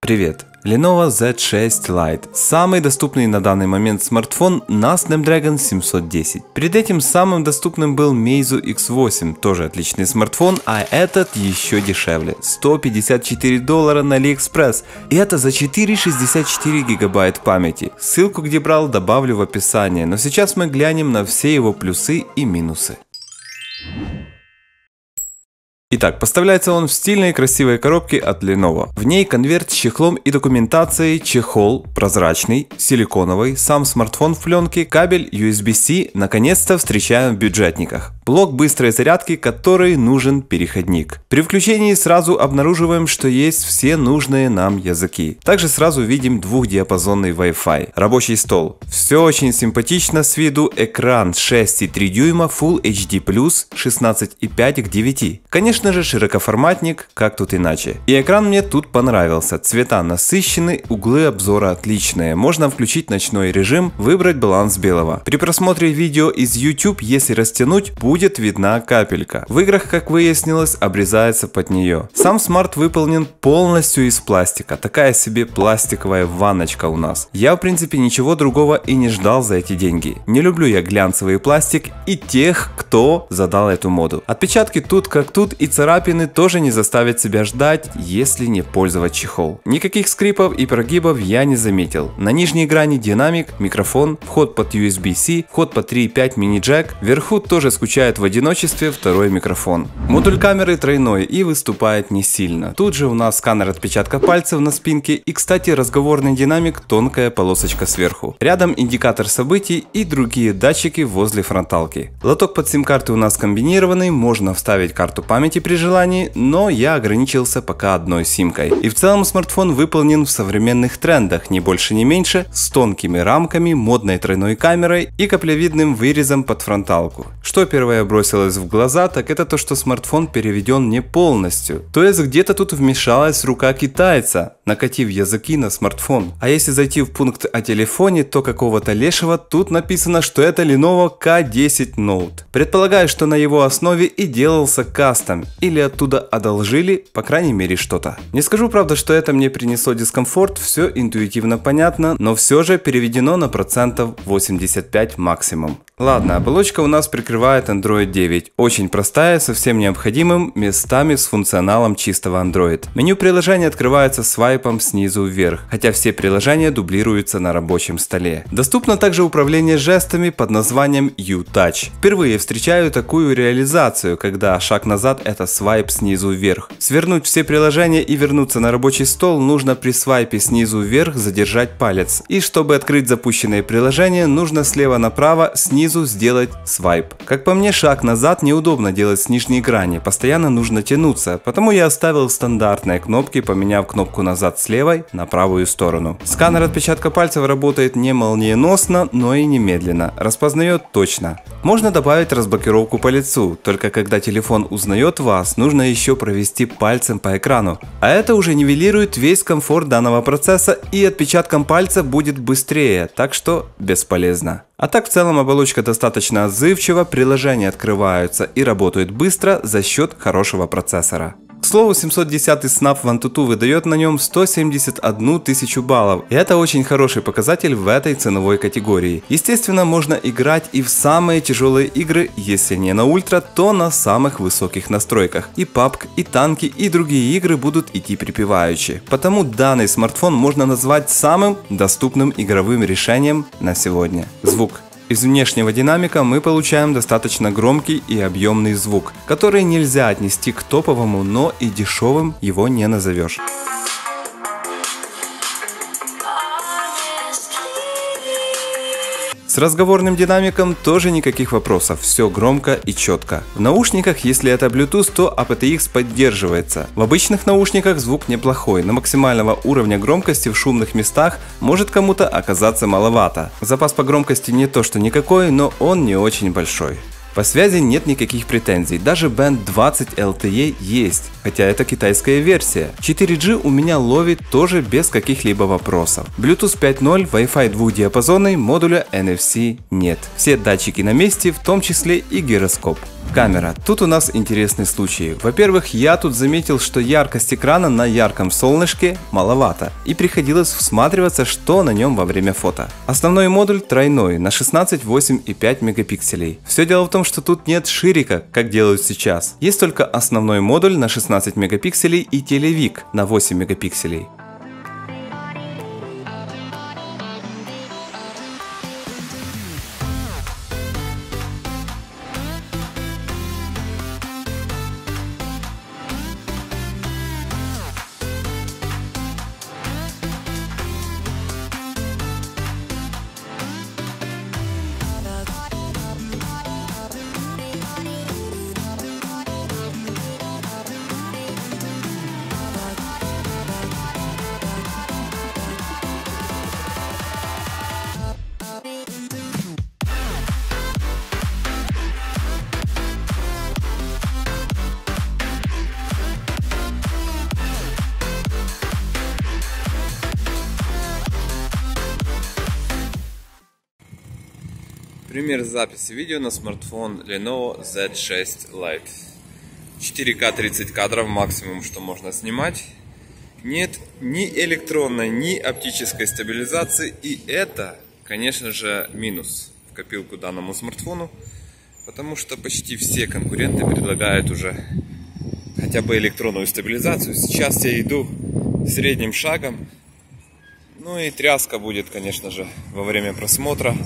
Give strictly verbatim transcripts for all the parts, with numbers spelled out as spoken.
Привет! Lenovo зет шесть Lite. Самый доступный на данный момент смартфон на Snapdragon семьсот десять. Перед этим самым доступным был Meizu икс восемь, тоже отличный смартфон, а этот еще дешевле. сто пятьдесят четыре доллара на AliExpress. И это за четыреста шестьдесят четыре гигабайт памяти. Ссылку, где брал, добавлю в описание, но сейчас мы глянем на все его плюсы и минусы. Итак, поставляется он в стильной красивой коробке от Lenovo. В ней конверт с чехлом и документацией, чехол прозрачный, силиконовый, сам смартфон в пленке, кабель ю эс би-C наконец-то встречаем в бюджетниках. Блок быстрой зарядки, который нужен переходник. При включении сразу обнаруживаем, что есть все нужные нам языки. Также сразу видим двухдиапазонный Wi-Fi. Рабочий стол. Все очень симпатично с виду. Экран шесть и три дюйма Full эйч ди плюс, шестнадцать и пять к девяти. Конечно же широкоформатник, как тут иначе. И экран мне тут понравился. Цвета насыщены, углы обзора отличные. Можно включить ночной режим, выбрать баланс белого. При просмотре видео из YouTube, если растянуть, будет видна капелька. В играх, как выяснилось, обрезается под нее. Сам смарт выполнен полностью из пластика. Такая себе пластиковая ванночка у нас. Я в принципе ничего другого и не ждал за эти деньги. Не люблю я глянцевый пластик и тех, кто задал эту моду. Отпечатки тут как тут, и царапины тоже не заставят себя ждать, если не пользовать чехол. Никаких скрипов и прогибов я не заметил. На нижней грани динамик, микрофон, вход под ю эс би-C, вход под три и пять мини-джек. Вверху тоже скучает в одиночестве второй микрофон. Модуль камеры тройной и выступает не сильно. Тут же у нас сканер отпечатка пальцев на спинке и, кстати, разговорный динамик, тонкая полосочка сверху. Рядом индикатор событий и другие датчики возле фронталки. Лоток под сим-карты у нас комбинированный, можно вставить карту памяти при желании, но я ограничился пока одной симкой. И в целом смартфон выполнен в современных трендах, не больше не меньше, с тонкими рамками, модной тройной камерой и каплевидным вырезом под фронталку. Что первое бросилось в глаза, так это то, что смартфон переведен не полностью. То есть где-то тут вмешалась рука китайца, накатив языки на смартфон. А если зайти в пункт о телефоне, то какого-то лешего тут написано, что это Lenovo ка десять Note. Предполагаю, что на его основе и делался кастом, или оттуда одолжили, по крайней мере, что-то. Не скажу, правда, что это мне принесло дискомфорт, все интуитивно понятно, но все же переведено на процентов восемьдесят пять максимум. Ладно, оболочка у нас прикрывает Android девять. Очень простая, со всем необходимым, местами с функционалом чистого Android. Меню приложения открывается свайпом снизу вверх, хотя все приложения дублируются на рабочем столе. Доступно также управление жестами под названием U-Touch. Впервые встречаю такую реализацию, когда шаг назад это свайп снизу вверх. Свернуть все приложения и вернуться на рабочий стол нужно при свайпе снизу вверх задержать палец. И чтобы открыть запущенное приложение, нужно слева направо снизу сделать свайп. Как по мне, шаг назад неудобно делать с нижней грани, постоянно нужно тянуться, потому я оставил стандартные кнопки, поменяв кнопку назад с левой на правую сторону. Сканер отпечатка пальцев работает не молниеносно, но и немедленно, распознает точно. Можно добавить разблокировку по лицу, только когда телефон узнает вас, нужно еще провести пальцем по экрану. А это уже нивелирует весь комфорт данного процесса, и отпечатком пальца будет быстрее, так что бесполезно. А так в целом оболочка достаточно отзывчива, приложения открываются и работают быстро за счет хорошего процессора. К слову, семьсот десятый Snap в AnTuTu выдает на нем сто семьдесят одну тысячу баллов, и это очень хороший показатель в этой ценовой категории. Естественно, можно играть и в самые тяжелые игры, если не на ультра, то на самых высоких настройках. И пабг, и танки, и другие игры будут идти припеваючи. Потому данный смартфон можно назвать самым доступным игровым решением на сегодня. Звук. Из внешнего динамика мы получаем достаточно громкий и объемный звук, который нельзя отнести к топовому, но и дешевым его не назовешь. С разговорным динамиком тоже никаких вопросов, все громко и четко. В наушниках, если это Bluetooth, то эй пи ти экс поддерживается. В обычных наушниках звук неплохой, но максимального уровня громкости в шумных местах может кому-то оказаться маловато. Запас по громкости не то что никакой, но он не очень большой. По связи нет никаких претензий, даже бенд двадцать эл ти и есть, хотя это китайская версия. четыре джи у меня ловит тоже без каких-либо вопросов. Bluetooth пять ноль, Wi-Fi двухдиапазонный, модуля эн эф си нет. Все датчики на месте, в том числе и гироскоп. Камера. Тут у нас интересный случай. Во-первых, я тут заметил, что яркость экрана на ярком солнышке маловато, и приходилось всматриваться, что на нем во время фото. Основной модуль тройной на шестнадцать, восемь и пять мегапикселей. Все дело в том, что тут нет ширика, как делают сейчас. Есть только основной модуль на шестнадцать мегапикселей и телевик на восемь мегапикселей. Пример записи видео на смартфон Lenovo зет шесть Lite. четыре ка тридцать кадров максимум, что можно снимать. Нет ни электронной, ни оптической стабилизации. И это, конечно же, минус в копилку данному смартфону. Потому что почти все конкуренты предлагают уже хотя бы электронную стабилизацию. Сейчас я иду средним шагом. Ну и тряска будет, конечно же, во время просмотра.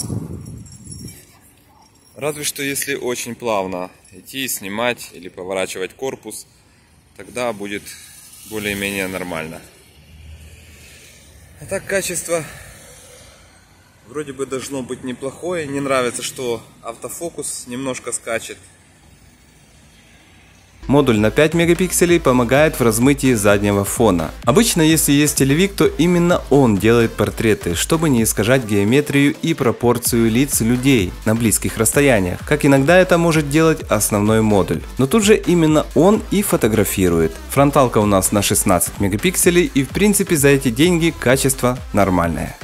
Разве что если очень плавно идти, снимать или поворачивать корпус, тогда будет более-менее нормально. А так качество вроде бы должно быть неплохое. Не нравится, что автофокус немножко скачет. Модуль на пять мегапикселей помогает в размытии заднего фона. Обычно, если есть телевик, то именно он делает портреты, чтобы не искажать геометрию и пропорцию лиц людей на близких расстояниях, как иногда это может делать основной модуль. Но тут же именно он и фотографирует. Фронталка у нас на шестнадцать мегапикселей, и в принципе за эти деньги качество нормальное.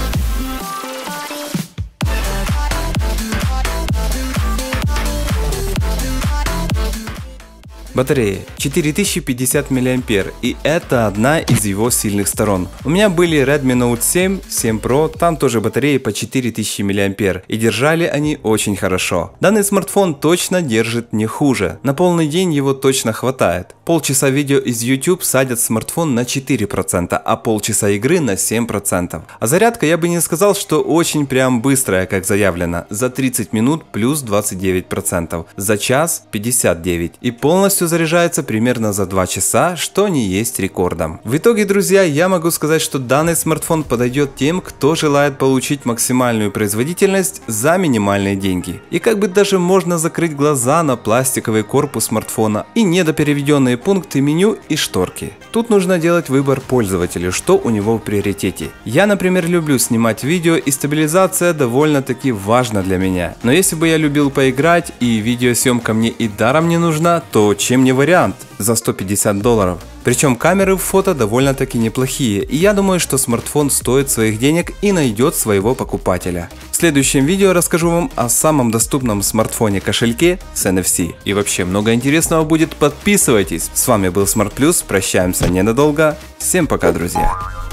Батарея четыре тысячи пятьдесят миллиампер, и это одна из его сильных сторон. У меня были Redmi Note семь, семь Pro, там тоже батареи по четыре тысячи миллиампер, и держали они очень хорошо. Данный смартфон точно держит не хуже, на полный день его точно хватает. Полчаса видео из YouTube садят смартфон на четыре процента, а полчаса игры на семь процентов. А зарядка, я бы не сказал, что очень прям быстрая, как заявлено, за тридцать минут плюс двадцать девять процентов, за час пятьдесят девять процентов, и полностью заряжается примерно за два часа, что не есть рекордом. В итоге, друзья, я могу сказать, что данный смартфон подойдет тем, кто желает получить максимальную производительность за минимальные деньги. И как бы даже можно закрыть глаза на пластиковый корпус смартфона и недопереведенные пункты меню и шторки. Тут нужно делать выбор пользователю, что у него в приоритете. Я, например, люблю снимать видео, и стабилизация довольно-таки важна для меня. Но если бы я любил поиграть и видеосъемка мне и даром не нужна, то чем не вариант за сто пятьдесят долларов. Причем камеры в фото довольно-таки неплохие, и я думаю, что смартфон стоит своих денег и найдет своего покупателя. В следующем видео расскажу вам о самом доступном смартфоне-кошельке с эн эф си. И вообще много интересного будет, подписывайтесь. С вами был Smart Plus, прощаемся ненадолго. Всем пока, друзья.